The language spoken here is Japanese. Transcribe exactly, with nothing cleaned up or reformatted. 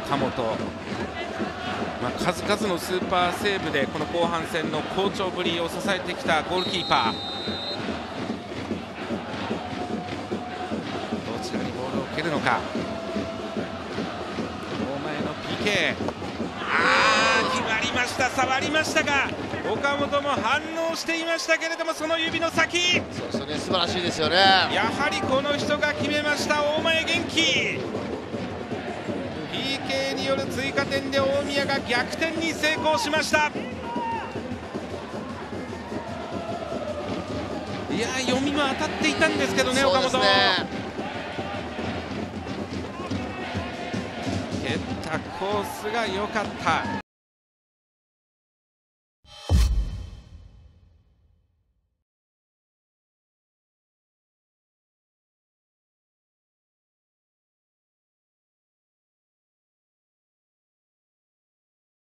岡本、まあ、数々のスーパーセーブでこの後半戦の好調ぶりを支えてきたゴールキーパー。どちらにボールを蹴るのか。大前の ピーケー、 あー決まりました。触りましたが岡本も反応していましたけれども、その指の先、 そうですね、素晴らしいですよね。 やはりこの人が決めました。大前元気、 ピーケー による追加点で大宮が逆転に成功しました。いや読みも当たっていたんですけどね、岡本。蹴ったコースが良かった。